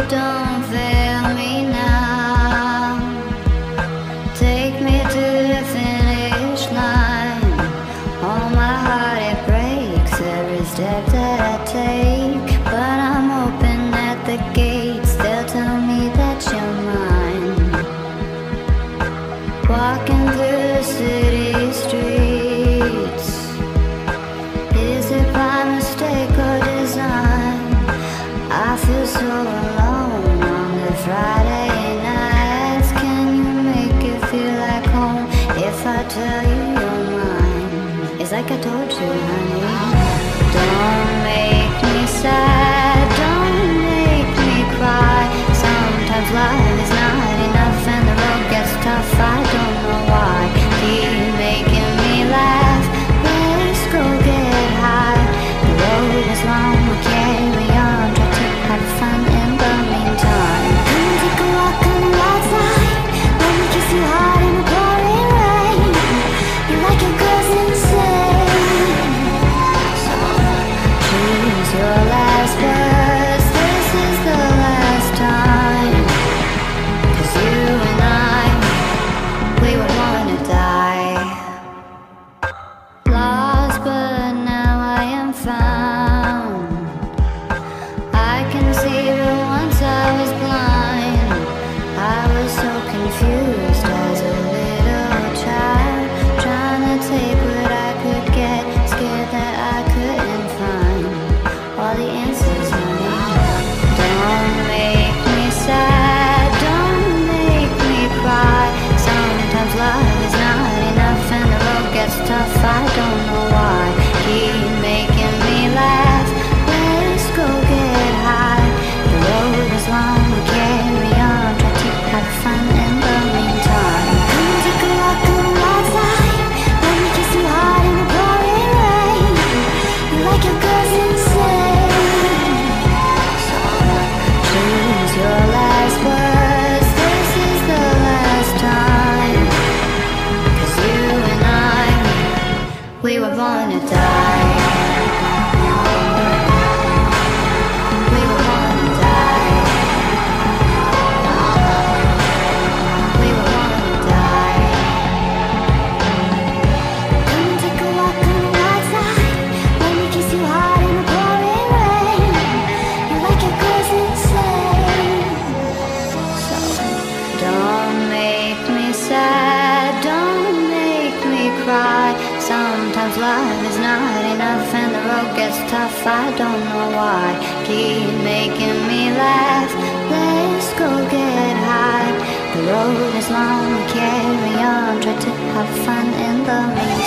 don't fail me now. Take me to the finish line. Oh, my heart, it breaks every step that I take. But I'm open at the gates, they'll tell me that you're mine. Walking through the city streets, is it by mistake or design? I feel so alone on the Friday nights. Can you make it feel like home if I tell you you're mine? It's like I told you, honey. Don't make me sad, don't make me cry. Sometimes life is not enough and the road gets tough. I don't know why. Keep making me laugh. Let's go get high. The road is long, we'll carry on. Try to have fun in the meantime. Come take a walk on the wild side. Let me kiss you hard in the pouring rain. You like your girls insane. So choose your last words. This is the last time. 'Cause you and I, we were born to die. Lost, but now I am found. I can see, but once I was blind. I was so confused as a little child, trying to take what I could get, scared that I couldn't find all the answers, honey. Don't make me sad, don't make me cry. Sometimes love is not enough and the road gets tough. I don't know why. Keep making me laugh. Let's go get high. The road is long, we carry on. Try to have fun in the meantime. Come take a walk on the wild side. Let me kiss you hard in the pouring rain. You like your girls insane. So choose your last words. This is the last time. 'Cause you and I, we were born to die. We were born to die. We were born to die. Come take a walk on the wild side. Let me kiss you hard in the pouring rain. You like your girls insane. So don't make me sad, don't make me cry. Sometimes love is not enough and the road gets tough. I don't know why. Keep making me laugh. Let's go get high. The road is long, we carry on. Try to have fun in the meantime.